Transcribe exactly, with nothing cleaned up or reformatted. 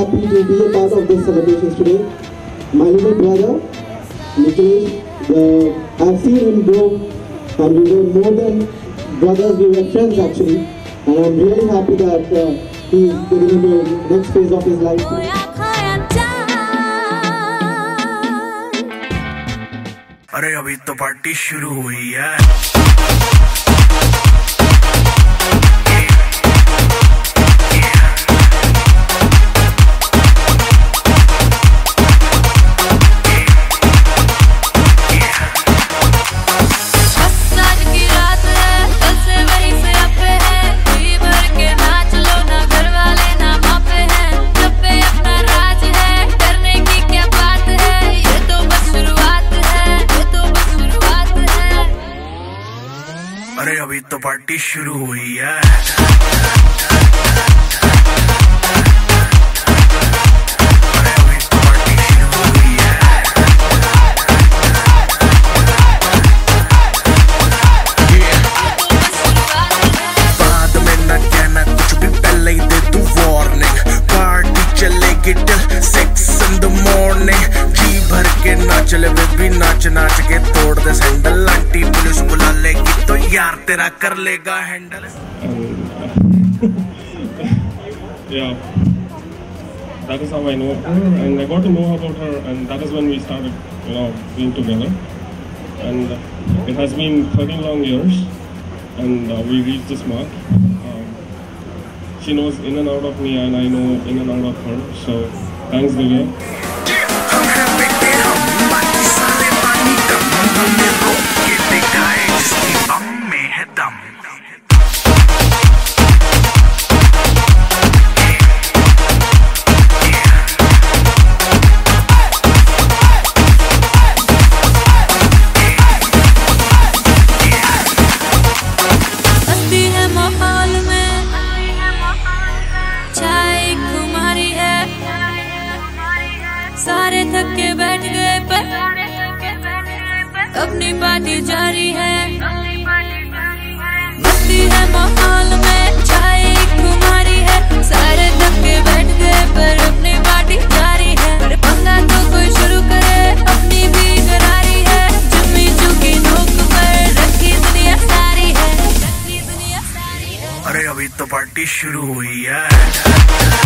happy to be a part of this celebrations today. My little brother, Nicholas, the, I've seen him grow, and we were more than brothers, we were friends actually. And I'm really happy that uh, he's getting into the next phase of his life. अरे अभी तो party शुरू हुई है। अरे अभी तो party शुरू हुई है। अरे अभी तो पार्टी शुरू हुई है। बाद में न कहना कुछ भी, पहले ही दे तू वार्निंग। पार्टी चलेगी till six in the morning. जी भर के नाच ले बेबी, नाच नाच के तोड़ दे सैंडल। आंटी पुलिस बुला लेगी तो यार तेरा कर लेगा handle. Yeah, that is how I know her, and I got to know about her, and that is when we started, you know, being together. And it has been thirteen long years, and uh, we reached this mark. Um, she knows in and out of me, and I know in and out of her. So thanks, Divya. सारे थक के बैठ गए पर अपनी party जारी है। मस्ती है माहौल में, छाए खुमारी है। सारे थक के बैठ गए पर अपनी पार्टी जारी है। अरे पंगा तो कोई शुरू करे, अपनी भी करारी है। जम्मी चुकी नोक पर रखी दुनिया सारी है, रखी दुनिया सारी है। अरे अभी तो पार्टी शुरू हुई है।